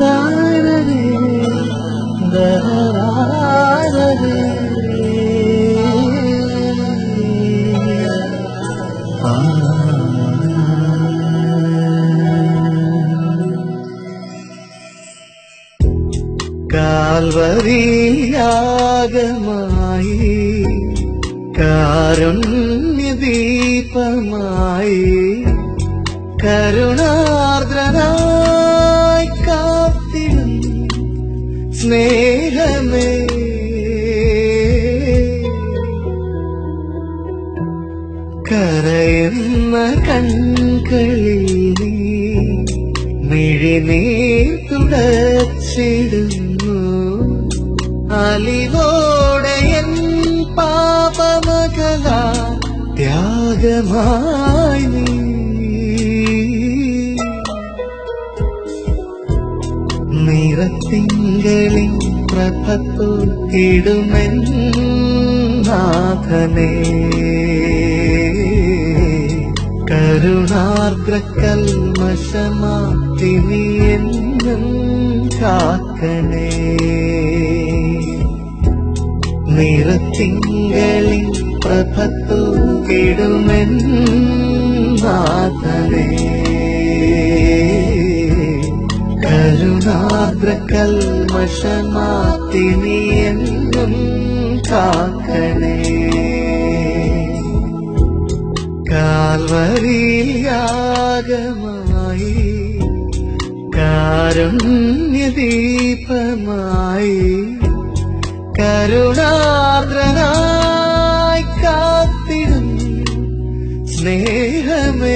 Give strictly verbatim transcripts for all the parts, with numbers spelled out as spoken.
ദാരരേ ദാരരേ കാൽവരിയാഗമായി കാരുണ്യദീപമായി കരുണാർദ്രനായി കാത്തിടും സ്നേഹമേ കരയുന്ന കൺകളിൽ നീ മിഴിനീർ തുടച്ചിടുന്നു അലിവോടെ എൻ പാപമകല ത്യാഗമായി നീ നിറത്തിങ്കളിൽ പ്രഭത്തോക്കിടുമെൻ നാഥനേ കരുണാർദ്ര കൽമഷമാറ്റി നീ എന്നും കാക്കണേ നിറത്തിങ്കളിൽ പ്രഭത്തോക്കിടുമെൻ നാഥനേ കരുണാർദ്ര കൽമഷമാറ്റി നീ എന്നും കാക്കണേ കാൽവരിയാഗമായി കാരുണ്യദീപമായി കരുണാർദ്രനായി കാത്തിടും സ്നേഹമേ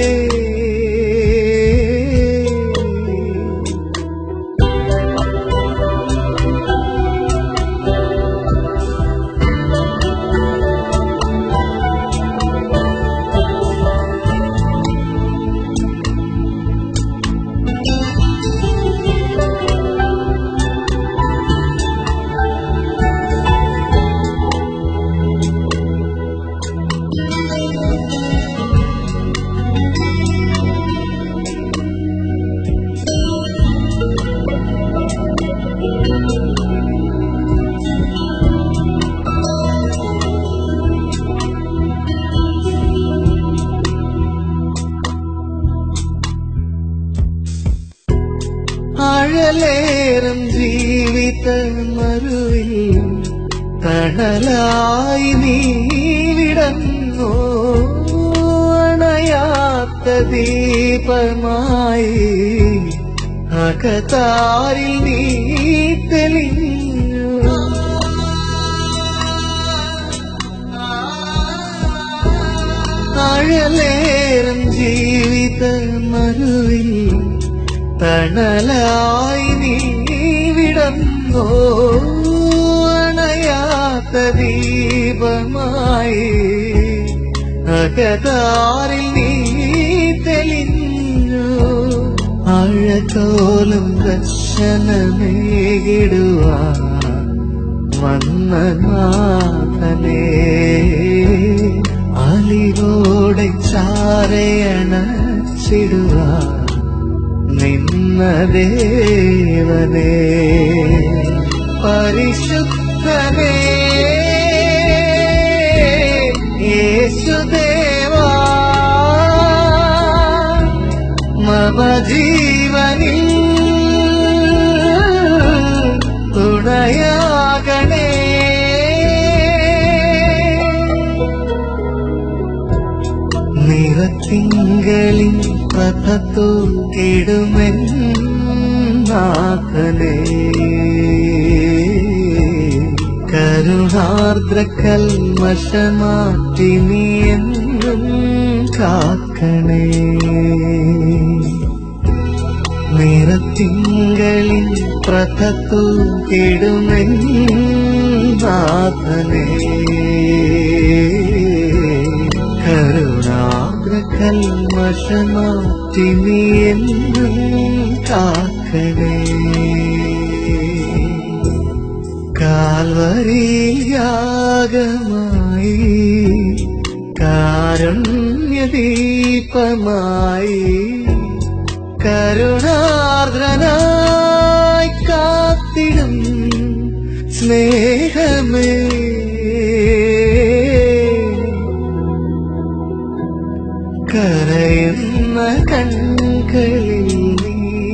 അഴലേറും ജീവിത മറുവിൽ തണലായി നീ വിടന്നോ അണയാത്ത ദീപമായി അകതാരിൽ നീ തെളിഞ്ഞു അഴലേറും ജീവിത മറുവിൽ തണലായി നീ വിടന്നോ അണയാത്ത ദീപമായി അകതാരിൽ നീ തെളിഞ്ഞു അഴകോലും ദർശനമേകിടുവാൻ വന്ന നാഥനേ അലിവോടെ ചാരയണച്ചിടുവാൻ നിന്ന ദേവനേ പരിശുദ്ധനേ യേശുദേവാ മമ ജീവനിൽ തുണയാകണേ നിറത്തിങ്കളിൽ പ്രഭത്തോക്കിടുമെൻ നാഥനേ കരുണാർദ്ര കൽമഷമാറ്റി നീ എന്നും കാക്കണേ നിറത്തിങ്കളിൽ പ്രഭത്തോക്കിടുമെൻ നാഥനേ കരുണാർദ്ര കൽമഷമാറ്റി നീ എന്നും കാക്കണേ കാൽവരിയാഗമായി കാരുണ്യദീപമായി കരുണാർദ്രനായി സ്നേഹം സ്നേഹമേ കരയുന്ന കൺകളിൽ നീ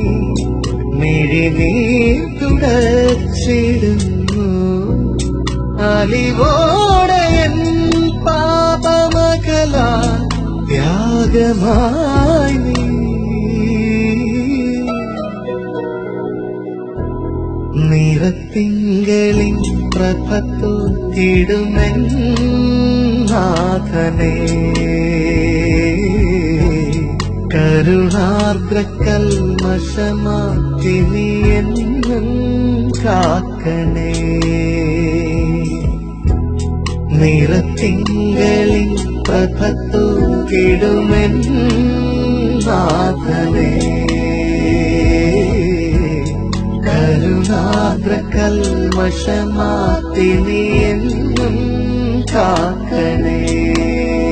മിഴിനീർ തുടച്ചിടുന്നു അലിവോടെ എൻ പാപമകലാ ത്യാഗമായി നീ നിറത്തിങ്കളിൻ പ്രഭത്തോത്തിടുമെൻ നാഥനേ കരുണാർദ്ര കൽമഷമാറ്റി നീ എന്നും കാക്കണേ നിറത്തിങ്കളിൻ പ്രഭത്തോത്തിടുമെൻ നാഥനേ കരുണാദ്ര കൽമഷമാറ്റി നീ എന്നും കാക്കണേ